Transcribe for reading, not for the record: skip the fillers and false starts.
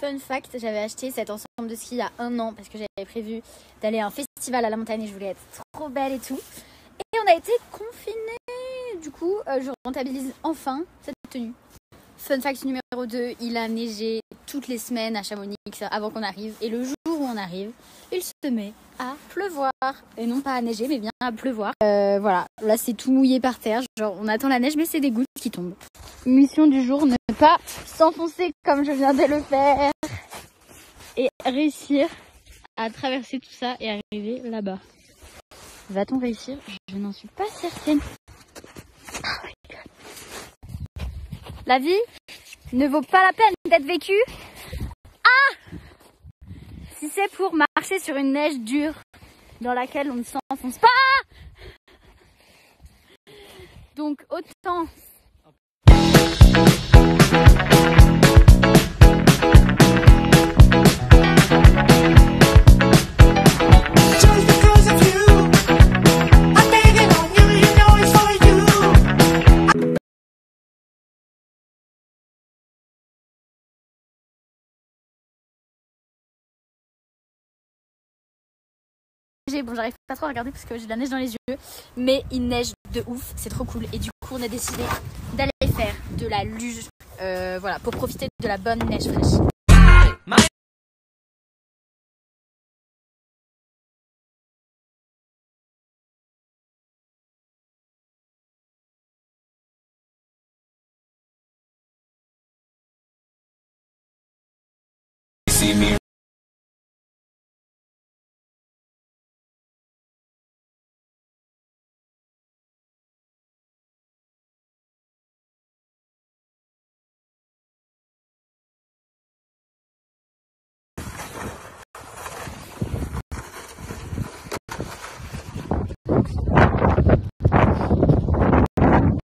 Fun fact, j'avais acheté cet ensemble de ski il y a 1 an parce que j'avais prévu d'aller à un festival à la montagne et je voulais être trop belle et tout. Et on a été confinés. Du coup, je rentabilise enfin cette tenue. Fun fact numéro 2, il a neigé toutes les semaines à Chamonix avant qu'on arrive. Et le jour où on arrive, il se met à pleuvoir. Et non pas à neiger, mais bien à pleuvoir. Voilà, là c'est tout mouillé par terre. Genre on attend la neige, mais c'est des gouttes qui tombent. Mission du jour, ne pas s'enfoncer comme je viens de le faire. Et réussir à traverser tout ça et arriver là-bas. Va-t-on réussir? Je n'en suis pas certaine. Oh my God. La vie ne vaut pas la peine d'être vécue. Ah! Si c'est pour marcher sur une neige dure dans laquelle on ne s'enfonce pas. Donc autant... Bon, j'arrive pas trop à regarder parce que j'ai de la neige dans les yeux, mais il neige de ouf, c'est trop cool. Et du coup, on a décidé d'aller faire de la luge, voilà, pour profiter de la bonne neige fraîche. See me